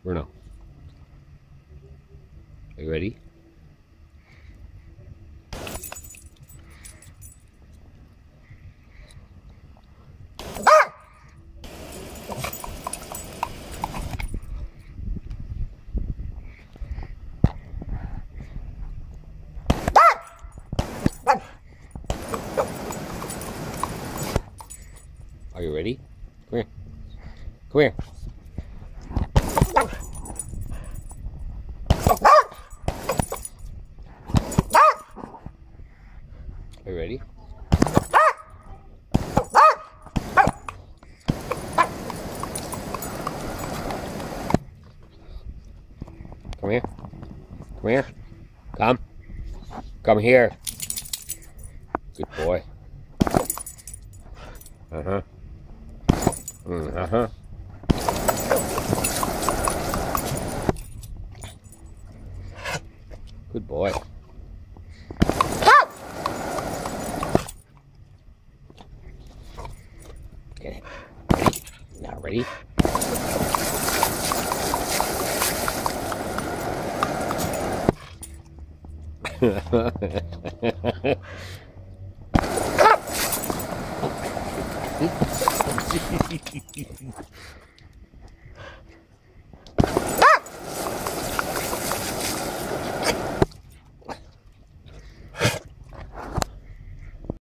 Bruno, are you ready? Are you ready? Come here. Come here. Are you ready? Come here. Come here. Come. Come here. Good boy. Uh-huh. Uh-huh. Good boy. Get it. Ready? Now ready?